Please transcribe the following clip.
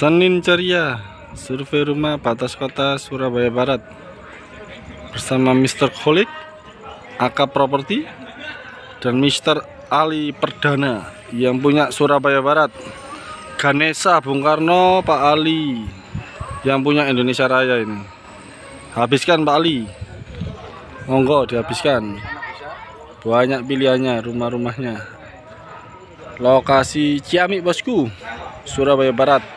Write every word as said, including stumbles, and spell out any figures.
Senin ceria, survei rumah batas kota Surabaya Barat bersama mister Kholik, A K Property, dan mister Ali Perdana yang punya Surabaya Barat. Ganesha Bung Karno, Pak Ali yang punya Indonesia Raya ini. Habiskan Pak Ali, monggo dihabiskan. Banyak pilihannya, rumah-rumahnya. Lokasi Ciamik bosku, Surabaya Barat.